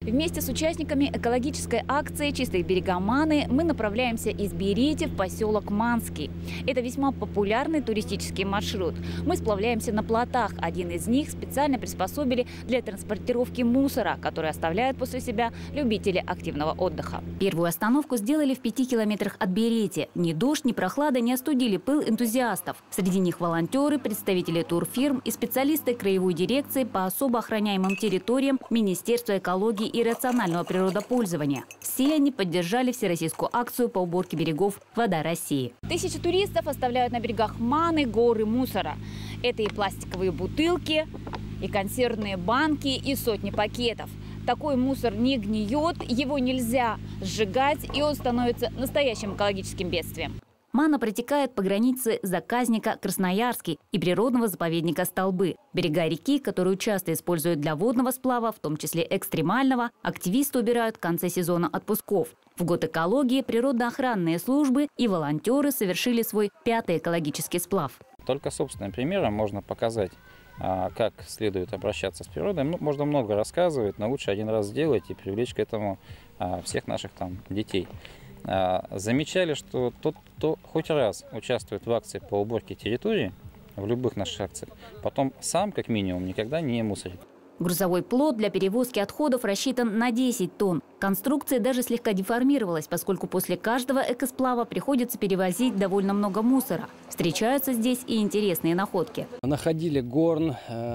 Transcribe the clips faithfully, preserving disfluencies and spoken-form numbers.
Вместе с участниками экологической акции «Чистые берега Маны» мы направляемся из Берети в поселок Манский. Это весьма популярный туристический маршрут. Мы сплавляемся на плотах. Один из них специально приспособили для транспортировки мусора, который оставляют после себя любители активного отдыха. Первую остановку сделали в пяти километрах от Берети. Ни дождь, ни прохлада не остудили пыл энтузиастов. Среди них волонтеры, представители турфирм и специалисты краевой дирекции по особо охраняемым территориям Министерства экологии и рационального природопользования. Все они поддержали всероссийскую акцию по уборке берегов «Вода России». Тысячи туристов оставляют на берегах Маны горы мусора. Это и пластиковые бутылки, и консервные банки, и сотни пакетов. Такой мусор не гниет, его нельзя сжигать, и он становится настоящим экологическим бедствием. Мана протекает по границе заказника Красноярский и природного заповедника Столбы. Берега реки, которую часто используют для водного сплава, в том числе экстремального, активисты убирают в конце сезона отпусков. В год экологии природоохранные службы и волонтеры совершили свой пятый экологический сплав. Только собственным примером можно показать, как следует обращаться с природой. Можно много рассказывать, но лучше один раз сделать и привлечь к этому всех наших там детей. Замечали, что тот, кто хоть раз участвует в акции по уборке территории, в любых наших акциях, потом сам, как минимум, никогда не мусорит. Грузовой плот для перевозки отходов рассчитан на десять тонн. Конструкция даже слегка деформировалась, поскольку после каждого экосплава приходится перевозить довольно много мусора. Встречаются здесь и интересные находки. Находили горн,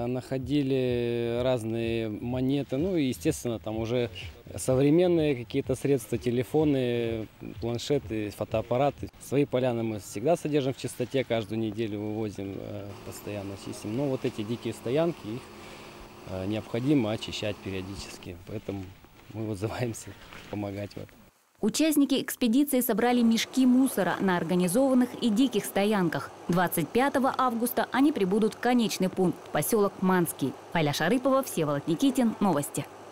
находили разные монеты, ну и, естественно, там уже современные какие-то средства, телефоны, планшеты, фотоаппараты. Свои поляны мы всегда содержим в чистоте, каждую неделю вывозим, постоянно чистим. Но вот эти дикие стоянки, их необходимо очищать периодически, поэтому мы вызываемся помогать в этом. Участники экспедиции собрали мешки мусора на организованных и диких стоянках. двадцать пятого августа они прибудут в конечный пункт – поселок Манский. Аля Шарыпова, Всеволод Никитин. Новости.